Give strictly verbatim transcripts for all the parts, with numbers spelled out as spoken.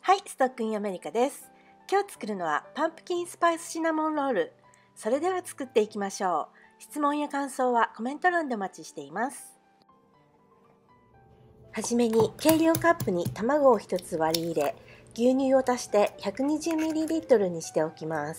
はい、ストックインアメリカです。今日作るのはパンプキンスパイスシナモンロール。それでは作っていきましょう。質問や感想はコメント欄でお待ちしています。はじめに計量カップに卵をひとつ割り入れ、牛乳を足して ひゃくにじゅうミリリットル にしておきます。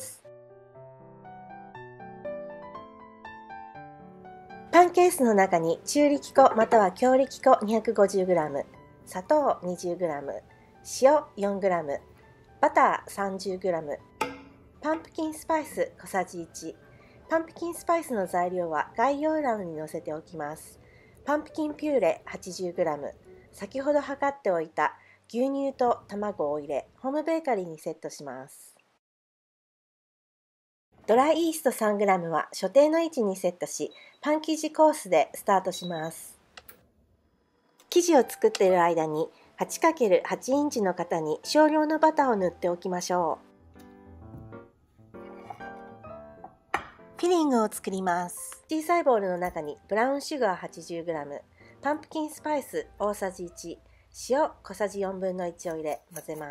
パンケースの中に中力粉または強力粉 にひゃくごじゅうグラム、砂糖 にじゅうグラム、塩 よんグラム、バター さんじゅうグラム、パンプキンスパイス小さじいち。パンプキンスパイスの材料は概要欄に載せておきます。パンプキンピューレ はちじゅうグラム、先ほど測っておいた牛乳と卵を入れ、ホームベーカリーにセットします。ドライイースト さんグラム は所定の位置にセットし、パン生地コースでスタートします。生地を作っている間に はちかけるはち インチの型に少量のバターを塗っておきましょう。フィリングを作ります。小さいボウルの中にブラウンシュガー はちじゅうグラム、パンプキンスパイス大さじいち、塩小さじよんぶんのいちを入れ混ぜます。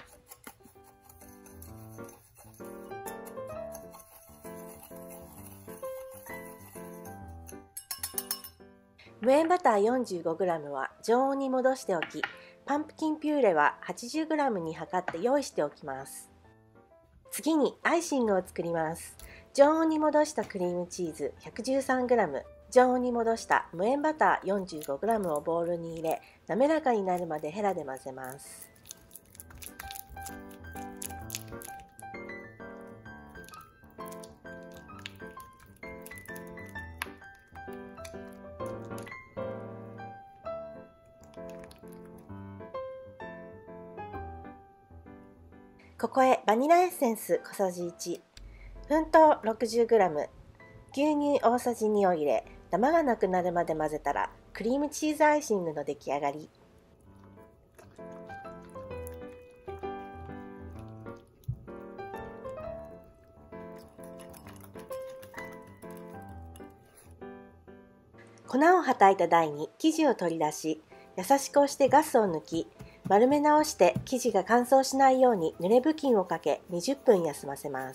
無塩バター よんじゅうごグラム は常温に戻しておき、パンプキンピューレは はちじゅうグラム に測って用意しておきます。次にアイシングを作ります。常温に戻したクリームチーズ ひゃくじゅうさんグラム、常温に戻した無塩バター よんじゅうごグラム をボウルに入れ、滑らかになるまでヘラで混ぜます。ここへバニラエッセンス小さじいち、粉糖 ろくじゅうグラム、牛乳大さじにを入れ、ダマがなくなるまで混ぜたら、クリームチーズアイシングの出来上がり。粉をはたいた台に生地を取り出し、優しく押してガスを抜き、丸め直して生地が乾燥しないように濡れ布巾をかけにじゅっぷん休ませます。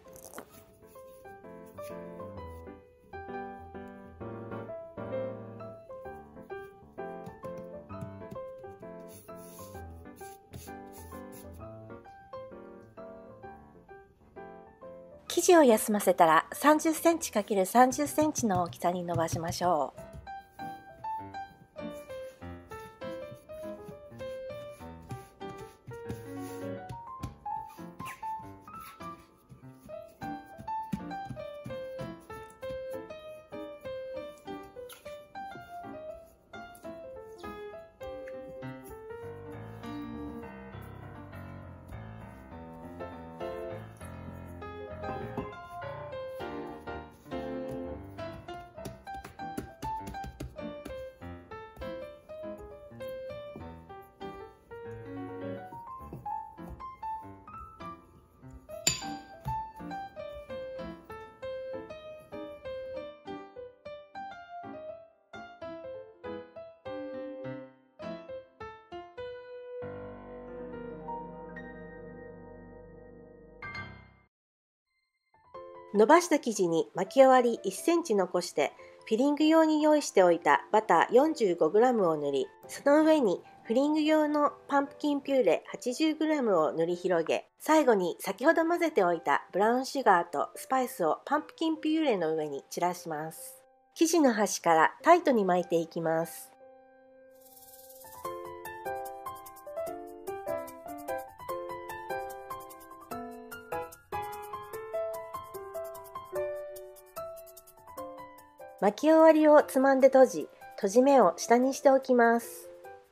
生地を休ませたら さんじゅっセンチかけるさんじゅっセンチの大きさに伸ばしましょう。伸ばした生地に巻き終わりいっセンチ残して、フィリング用に用意しておいたバター よんじゅうごグラム を塗り、その上にフィリング用のパンプキンピューレ はちじゅうグラム を塗り広げ、最後に先ほど混ぜておいたブラウンシュガーとスパイスをパンプキンピューレの上に散らします。生地の端からタイトに巻いていきます。巻き終わりをつまんで閉じ、閉じ目を下にしておきます。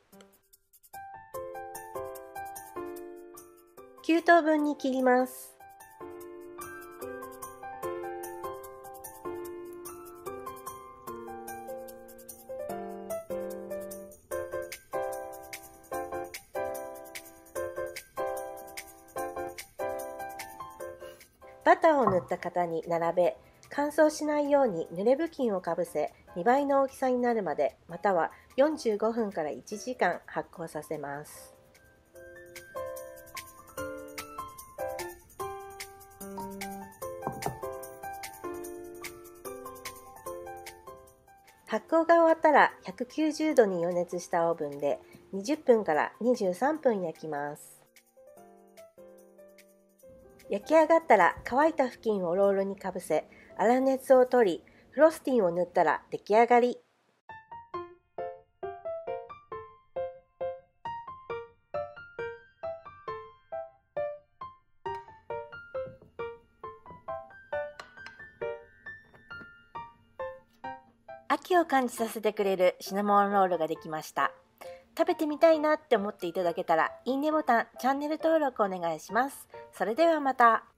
きゅうとうぶんに切ります。バターを塗った型に並べ、乾燥しないように濡れ布巾をかぶせ、にばいの大きさになるまで、またはよんじゅうごふんからいちじかん発酵させます。 発酵が終わったらひゃくきゅうじゅうどに予熱したオーブンでにじゅっぷんからにじゅうさんぷん焼きます。焼き上がったら乾いた布巾をロールにかぶせ、粗熱を取り、フロスティンを塗ったら出来上がり。秋を感じさせてくれるシナモンロールができました。食べてみたいなって思っていただけたら、いいねボタン、チャンネル登録お願いします。それではまた。